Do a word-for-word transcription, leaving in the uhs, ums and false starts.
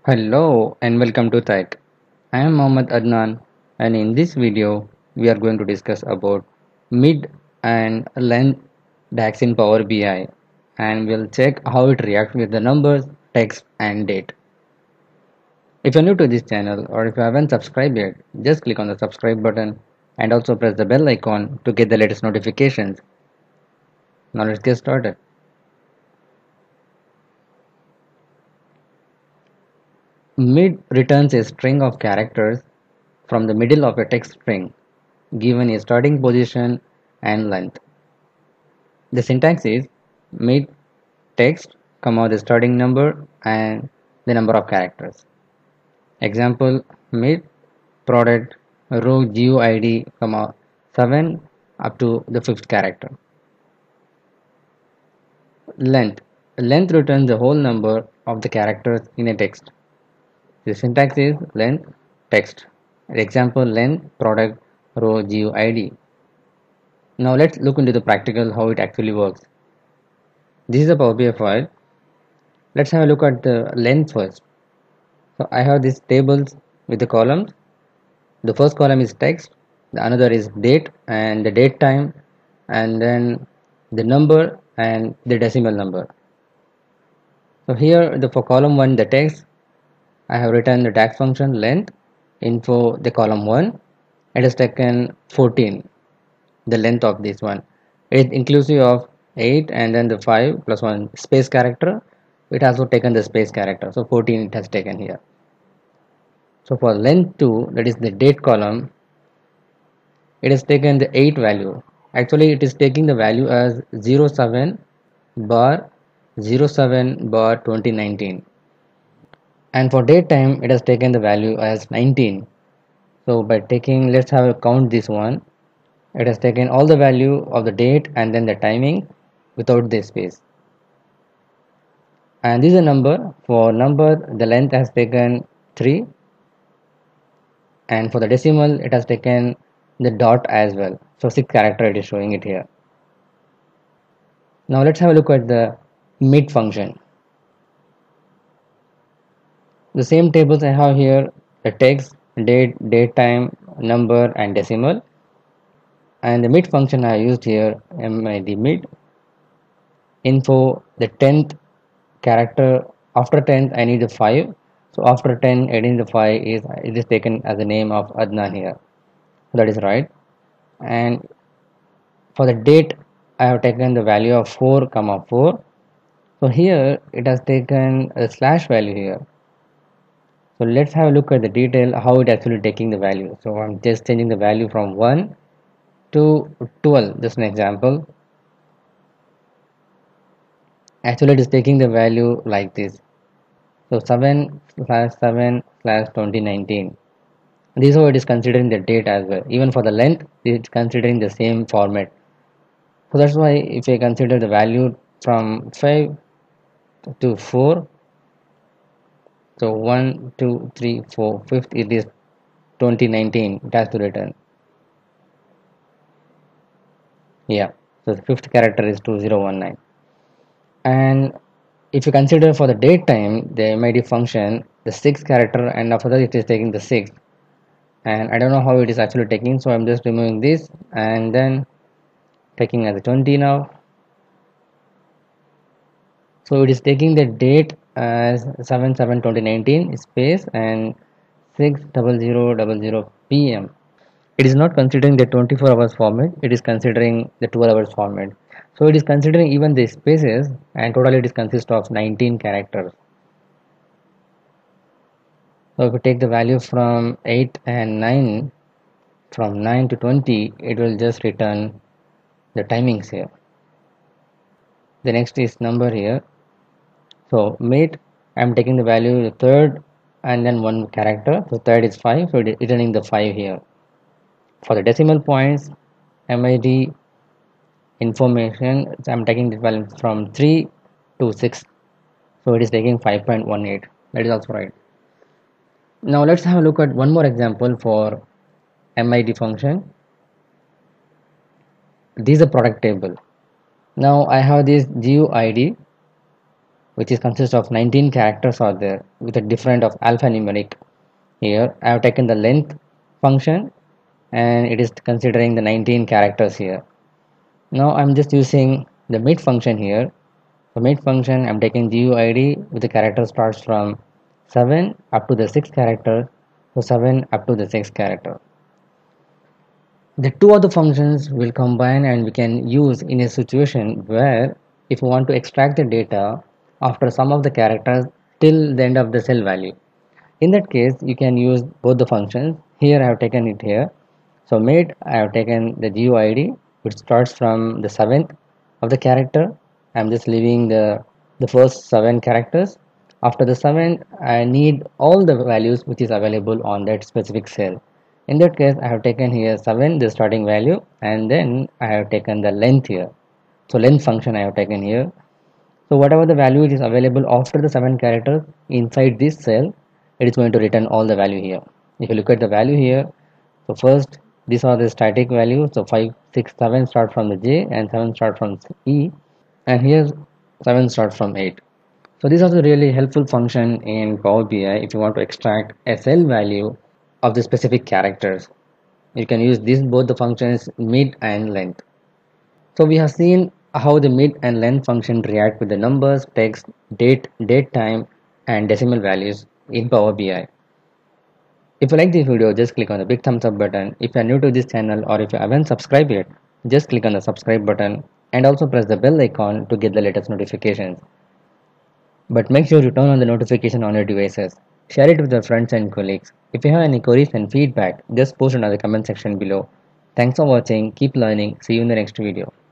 Hello and welcome to Tech. I am Mohammad Adnan, and in this video we are going to discuss about mid and length DAX in Power B I, and we'll check how it reacts with the numbers, text and date. If you're new to this channel or if you haven't subscribed yet, just click on the subscribe button and also press the bell icon to get the latest notifications. Now let's get started. Mid returns a string of characters from the middle of a text string given a starting position and length. The syntax is mid text, comma the starting number and the number of characters. Example mid product row G U I D, comma seven up to the fifth character. Length. Length returns the whole number of the characters in a text. The syntax is length text. Example length product row G U I D. Now let's look into the practical how it actually works. This is a Power B I file. Let's have a look at the length first. So I have these tables with the columns. The first column is text, the another is date and the date time, and then the number and the decimal number. So here the for column one the text, I have written the DAX function length info the column one. It has taken fourteen, the length of this one. It is inclusive of eight and then the five plus one space character. It has also taken the space character, so fourteen it has taken here. So for length two, that is the date column, it has taken the eight value. Actually it is taking the value as zero seven bar zero seven bar twenty nineteen, and for date time it has taken the value as nineteen. So by taking, let's have a count this one. It has taken all the value of the date and then the timing without the space. And this is a number. For number the length has taken three, and for the decimal it has taken the dot as well, so six character it is showing it here. Now let's have a look at the mid function. The same tables I have here, the text, date, date time, number and decimal, and the mid function I used here mid mid info the tenth character. After tenth I need the five, so after ten adding the five is it is taken as the name of Adnan here, that is right. And for the date I have taken the value of four comma four, so here it has taken a slash value here. So let's have a look at the detail how it actually taking the value. So I'm just changing the value from one to twelve, just an example. Actually it is taking the value like this, so seven slash seven slash twenty nineteen. This is how it is considering the date as well. Even for the length it is considering the same format. So that's why if I consider the value from five to four, so one two three four fifth, it is twenty nineteen, it has to return. Yeah, so the fifth character is two zero one nine. And if you consider for the date time the M I D function, the sixth character, and after that it is taking the sixth, and I don't know how it is actually taking, so I'm just removing this and then taking as a twenty now. So it is taking the date as seven seven twenty nineteen space and six zero zero zero zero p m. It is not considering the twenty-four hours format, it is considering the twelve hours format. So it is considering even the spaces, and totally it is consists of nineteen characters. So if you take the value from eight and nine, from nine to twenty, it will just return the timings here. The next is number here. So mid, I'm taking the value the third and then one character. So third is five, so it is returning the five here. For the decimal points, M I D information, so I'm taking the value from three to six, so it is taking five point one eight. That is also right. Now let's have a look at one more example for M I D function. This is a product table. Now I have this G U I D which is consists of nineteen characters are there with a different of alphanumeric. Here I have taken the length function and it is considering the nineteen characters here. Now I'm just using the mid function here. For mid function I'm taking G U I D with the character starts from seven up to the sixth character, so seven up to the sixth character. The two other functions will combine and we can use in a situation where if you want to extract the data after some of the characters till the end of the cell value. In that case you can use both the functions. Here I have taken it here. So mid I have taken the G U I D which starts from the seventh of the character. I am just leaving the the first seven characters. After the seven I need all the values which is available on that specific cell. In that case I have taken here seven the starting value and then I have taken the length here. So length function I have taken here. So whatever the value is available after the seven characters inside this cell, it is going to return all the value here. If you look at the value here, so first these are the static values. So five, six, seven start from the J and seven start from E, and here seven start from eight. So these are the really helpful function in Power B I if you want to extract a cell value of the specific characters. You can use these both the functions mid and length. So we have seen how the mid and length function react with the numbers, text, date, date time and decimal values in Power B I. If you like this video, just click on the big thumbs up button. If you are new to this channel or if you haven't subscribed yet, just click on the subscribe button and also press the bell icon to get the latest notifications. But make sure you turn on the notification on your devices. Share it with your friends and colleagues. If you have any queries and feedback, just post it in the comment section below. Thanks for watching. Keep learning. See you in the next video.